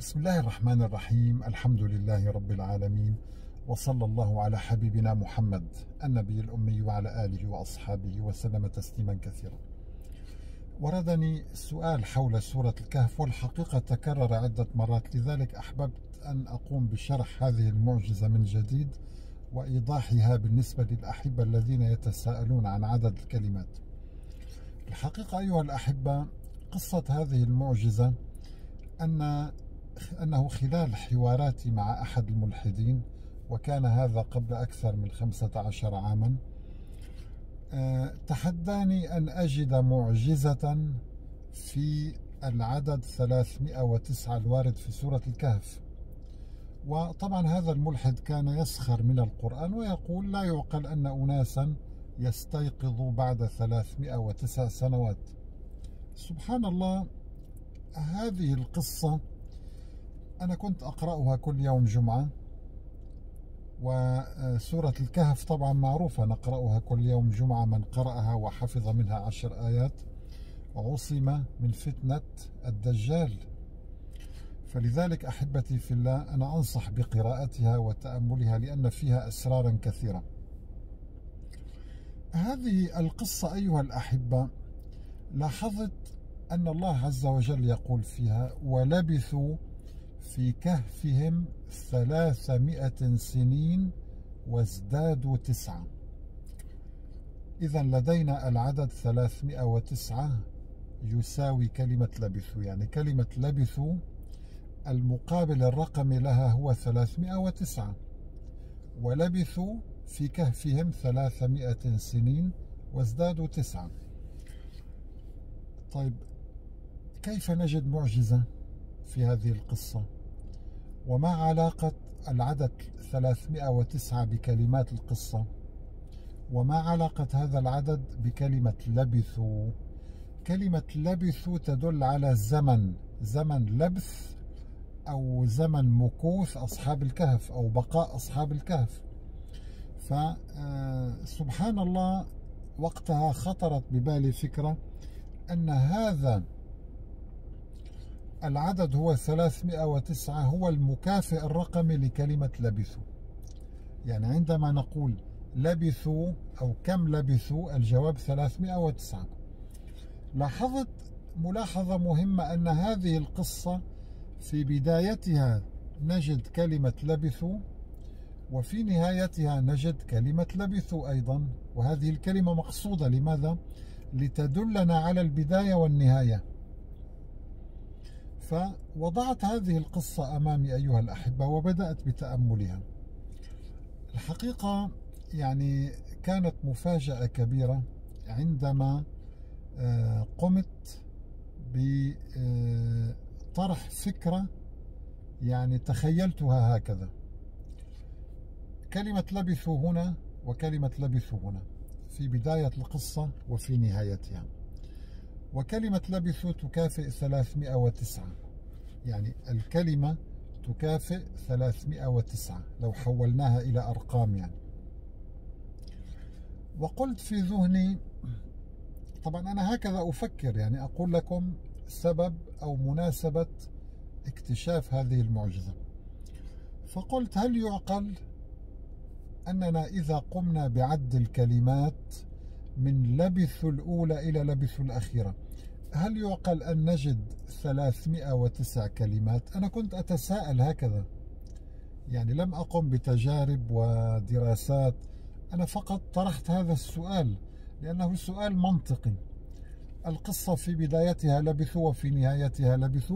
بسم الله الرحمن الرحيم. الحمد لله رب العالمين، وصلى الله على حبيبنا محمد النبي الأمي وعلى آله وأصحابه وسلم تسليما كثيرا. وردني سؤال حول سورة الكهف، والحقيقة تكرر عدة مرات، لذلك أحببت أن أقوم بشرح هذه المعجزة من جديد وإيضاحها بالنسبة للأحبة الذين يتساءلون عن عدد الكلمات. الحقيقة أيها الأحبة، قصة هذه المعجزة أنه خلال حواراتي مع أحد الملحدين، وكان هذا قبل أكثر من 15 عاما، تحداني أن أجد معجزة في العدد 309 الوارد في سورة الكهف. وطبعا هذا الملحد كان يسخر من القرآن ويقول لا يعقل أن أناسا يستيقظوا بعد 309 سنوات. سبحان الله، هذه القصة أنا كنت أقرأها كل يوم جمعة، وسورة الكهف طبعا معروفة نقرأها كل يوم جمعة، من قرأها وحفظ منها 10 آيات عصم من فتنة الدجال. فلذلك أحبتي في الله، أنا أنصح بقراءتها وتأملها لأن فيها أسرارا كثيرة. هذه القصة أيها الأحبة، لاحظت أن الله عز وجل يقول فيها: ولبثوا في كهفهم 300 سنين وازدادوا 9. إذا لدينا العدد 309 يساوي كلمة لبثوا، يعني كلمة لبثوا المقابل الرقمي لها هو 309، ولبثوا في كهفهم 300 سنين وازدادوا 9. طيب، كيف نجد معجزة في هذه القصة؟ وما علاقة العدد 309 بكلمات القصة؟ وما علاقة هذا العدد بكلمة لبثوا؟ كلمة لبثوا تدل على زمن لبث أو زمن مكوث أصحاب الكهف أو بقاء أصحاب الكهف. فسبحان الله، وقتها خطرت ببالي فكرة أن هذا العدد هو 309 هو المكافئ الرقمي لكلمة لبثوا. يعني عندما نقول لبثوا أو كم لبثوا، الجواب 309. لاحظت ملاحظة مهمة، أن هذه القصة في بدايتها نجد كلمة لبثوا، وفي نهايتها نجد كلمة لبثوا أيضا، وهذه الكلمة مقصودة. لماذا؟ لتدلنا على البداية والنهاية. فوضعت هذه القصة أمامي أيها الأحبة وبدأت بتأملها. الحقيقة يعني كانت مفاجأة كبيرة عندما قمت بطرح فكرة، يعني تخيلتها هكذا: كلمة لبثوا هنا وكلمة لبثوا هنا في بداية القصة وفي نهايتها، وكلمة لبثوا تكافئ 309، يعني الكلمة تكافئ 309 لو حولناها إلى أرقام يعني. وقلت في ذهني، طبعا أنا هكذا أفكر، يعني أقول لكم سبب أو مناسبة اكتشاف هذه المعجزة. فقلت: هل يعقل أننا إذا قمنا بعد الكلمات من لبثوا الأولى إلى لبثوا الأخيرة، هل يعقل أن نجد 309 كلمات؟ أنا كنت أتساءل هكذا، يعني لم أقم بتجارب ودراسات، أنا فقط طرحت هذا السؤال لأنه سؤال منطقي. القصة في بدايتها لبثوا وفي نهايتها لبثوا،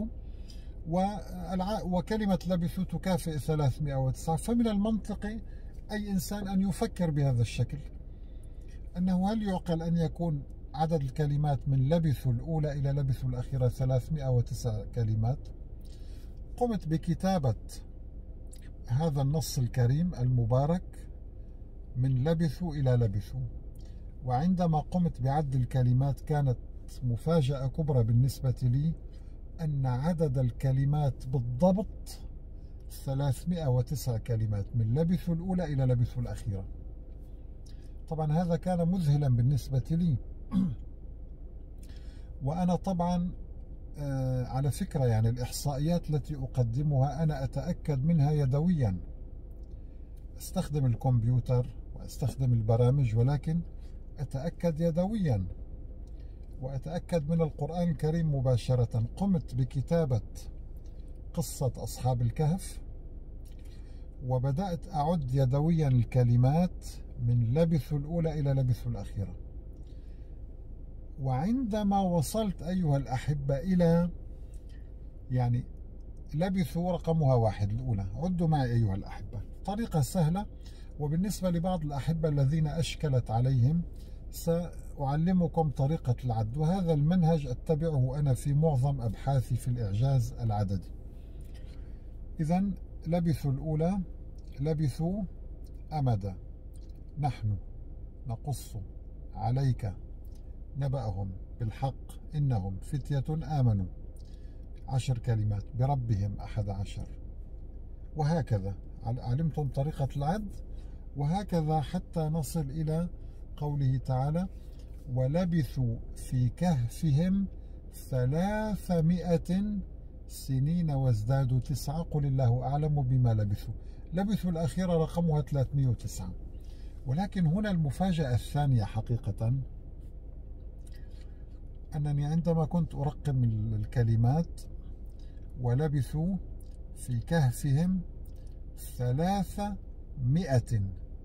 وكلمة لبثوا تكافئ 309، فمن المنطقي أي إنسان أن يفكر بهذا الشكل، أنه هل يعقل أن يكون عدد الكلمات من لبثوا الأولى إلى لبثوا الأخيرة 309 كلمات؟ قمت بكتابة هذا النص الكريم المبارك من لبثوا إلى لبثوا، وعندما قمت بعد الكلمات كانت مفاجأة كبرى بالنسبة لي، أن عدد الكلمات بالضبط 309 كلمات من لبثوا الأولى إلى لبثوا الأخيرة. طبعا هذا كان مذهلا بالنسبة لي، وأنا طبعا على فكرة يعني الإحصائيات التي أقدمها أنا أتأكد منها يدويا، أستخدم الكمبيوتر وأستخدم البرامج، ولكن أتأكد يدويا، وأتأكد من القرآن الكريم مباشرة. قمت بكتابة قصة أصحاب الكهف، وبدأت أعد يدويا الكلمات من لبثوا الأولى إلى لبثوا الأخيرة. وعندما وصلت أيها الأحبة إلى يعني لبثوا رقمها 1 الأولى، عدوا معي أيها الأحبة. طريقة سهلة، وبالنسبة لبعض الأحبة الذين أشكلت عليهم سأعلمكم طريقة العد، وهذا المنهج أتبعه أنا في معظم أبحاثي في الإعجاز العددي. إذن لبثوا الأولى، لبثوا أمدا، نحن نقص عليك نبأهم بالحق إنهم فتية آمنوا، 10 كلمات، بربهم 11، وهكذا. علمتم طريقة العد، وهكذا حتى نصل إلى قوله تعالى: ولبثوا في كهفهم 300 سنين وازدادوا 9، قل الله أعلم بما لبثوا. لبثوا الأخيرة رقمها 309. ولكن هنا المفاجأة الثانية حقيقة، أنني عندما كنت أرقم الكلمات ولبثوا في كهفهم 300،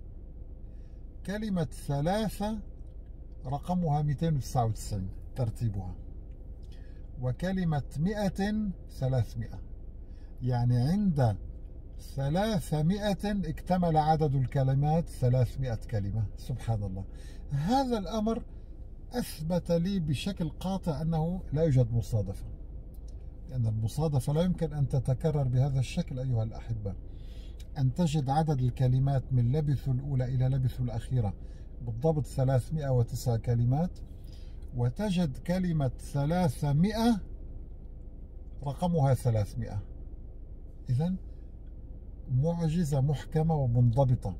كلمة 3 رقمها 299 ترتيبها، وكلمة 100 300، يعني عند 300 اكتمل عدد الكلمات 300 كلمة. سبحان الله، هذا الأمر أثبت لي بشكل قاطع أنه لا يوجد مصادفة، لأن المصادفة لا يمكن أن تتكرر بهذا الشكل أيها الأحبة. أن تجد عدد الكلمات من لبثوا الأولى إلى لبثوا الأخيرة بالضبط 309 كلمات، وتجد كلمة 300 رقمها 300. إذن معجزة محكمة ومنضبطة.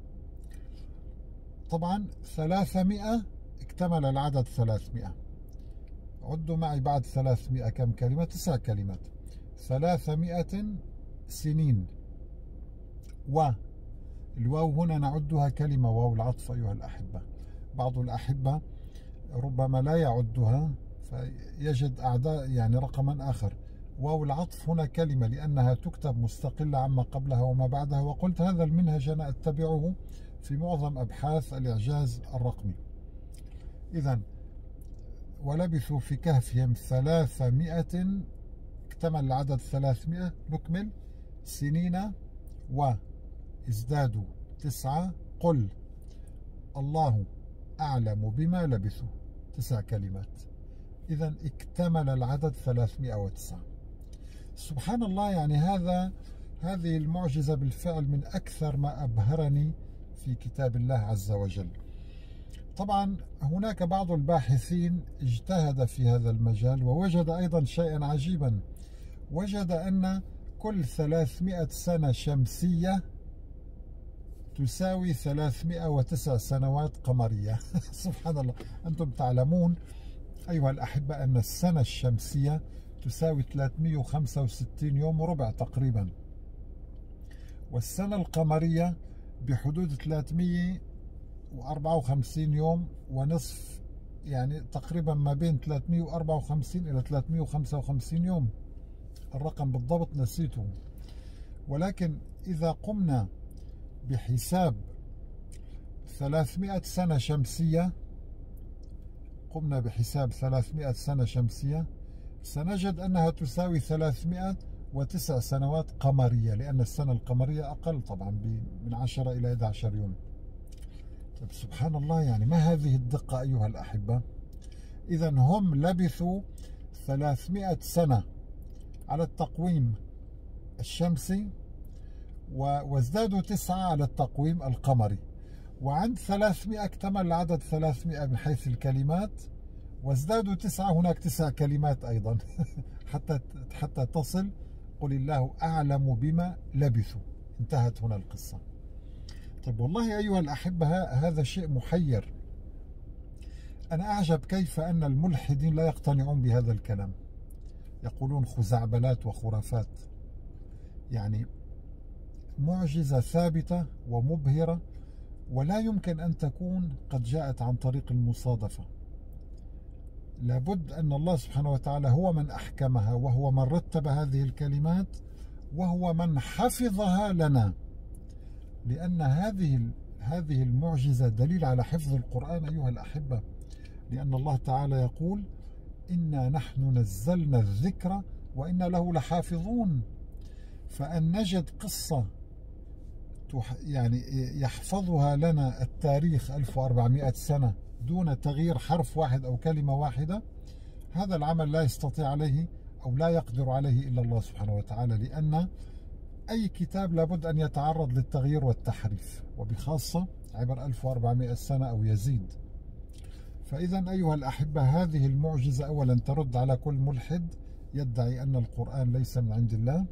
طبعا 300 اكتمل العدد 300. عدوا معي بعد 300 كم كلمة؟ 9 كلمات. 300 سنين، والواو هنا نعدها كلمة واو العطف أيها الأحبة. بعض الأحبة ربما لا يعدها فيجد أعداء يعني رقما آخر. واو العطف هنا كلمة لأنها تكتب مستقلة عما قبلها وما بعدها، وقلت هذا المنهج أنا أتبعه في معظم أبحاث الإعجاز الرقمي. إذن ولبثوا في كهفهم 300 اكتمل العدد 300، نكمل سنين وازدادوا 9، قل الله أعلم بما لبثوا، 9 كلمات. إذن اكتمل العدد 309. سبحان الله، يعني هذه المعجزة بالفعل من أكثر ما أبهرني في كتاب الله عز وجل. طبعا هناك بعض الباحثين اجتهد في هذا المجال ووجد أيضا شيئا عجيبا، وجد أن كل 300 سنة شمسية تساوي 309 سنوات قمرية. سبحان الله. أنتم تعلمون أيها الأحبة أن السنة الشمسية تساوي 365 يوم وربع تقريبا، والسنة القمرية بحدود 354 يوم ونصف، يعني تقريبا ما بين 354 إلى 355 يوم. الرقم بالضبط نسيته، ولكن إذا قمنا بحساب 300 سنة شمسية، قمنا بحساب 300 سنة شمسية، سنجد أنها تساوي 309 سنوات قمرية، لأن السنة القمرية أقل طبعا من 10 إلى 11 يوم. طيب سبحان الله، يعني ما هذه الدقة أيها الأحبة؟ إذا هم لبثوا 300 سنة على التقويم الشمسي، وازدادوا 9 على التقويم القمري، وعند 300 اكتمل العدد 300 من حيث الكلمات، وازدادوا 9، هناك 9 كلمات أيضا حتى تصل قل الله أعلم بما لبثوا. انتهت هنا القصة. طيب والله أيها الأحبة هذا شيء محير. أنا أعجب كيف أن الملحدين لا يقتنعون بهذا الكلام. يقولون خزعبلات وخرافات. يعني معجزة ثابتة ومبهرة، ولا يمكن أن تكون قد جاءت عن طريق المصادفة. لابد أن الله سبحانه وتعالى هو من أحكمها، وهو من رتب هذه الكلمات، وهو من حفظها لنا. لأن هذه المعجزة دليل على حفظ القرآن أيها الأحبة، لأن الله تعالى يقول: إنا نحن نزلنا الذكر وإنا له لحافظون. فأن نجد قصة يعني يحفظها لنا التاريخ 1400 سنة دون تغيير حرف واحد أو كلمة واحدة، هذا العمل لا يستطيع عليه أو لا يقدر عليه إلا الله سبحانه وتعالى، لأن أي كتاب لابد أن يتعرض للتغيير والتحريف، وبخاصة عبر 1400 سنة أو يزيد. فإذا أيها الأحبة، هذه المعجزة أولا ترد على كل ملحد يدعي أن القرآن ليس من عند الله،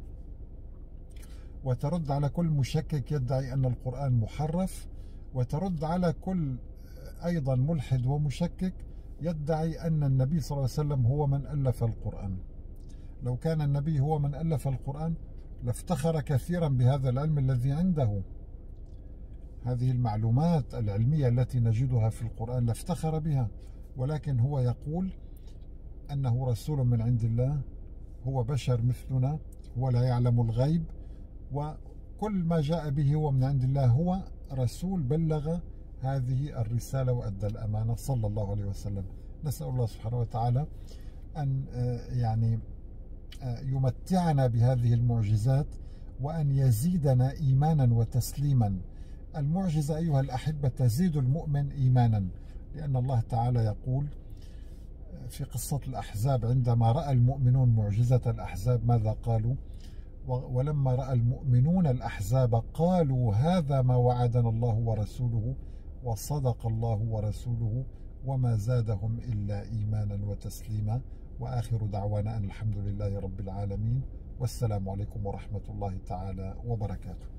وترد على كل مشكك يدعي أن القرآن محرف، وترد على كل أيضا ملحد ومشكك يدعي أن النبي صلى الله عليه وسلم هو من ألف القرآن. لو كان النبي هو من ألف القرآن لافتخر كثيرا بهذا العلم الذي عنده. هذه المعلومات العلمية التي نجدها في القرآن لافتخر بها، ولكن هو يقول أنه رسول من عند الله، هو بشر مثلنا، هو لا يعلم الغيب، وكل ما جاء به هو من عند الله، هو رسول بلغ هذه الرسالة وأدى الأمانة صلى الله عليه وسلم. نسأل الله سبحانه وتعالى أن يعني يمتعنا بهذه المعجزات، وأن يزيدنا إيمانا وتسليما. المعجزة أيها الأحبة تزيد المؤمن إيمانا، لأن الله تعالى يقول في قصة الأحزاب: عندما رأى المؤمنون معجزة الأحزاب ماذا قالوا؟ ولما رأى المؤمنون الأحزاب قالوا هذا ما وعدنا الله ورسوله وصدق الله ورسوله وما زادهم إلا إيمانا وتسليما. وآخر دعوانا أن الحمد لله رب العالمين، والسلام عليكم ورحمة الله تعالى وبركاته.